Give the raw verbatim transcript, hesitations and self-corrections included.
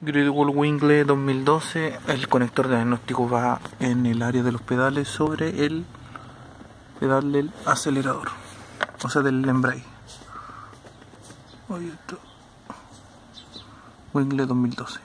Wingle dos mil doce, el conector de diagnóstico va en el área de los pedales sobre el pedal del acelerador, o sea del embrague. Oye, esto. Wingle dos mil doce.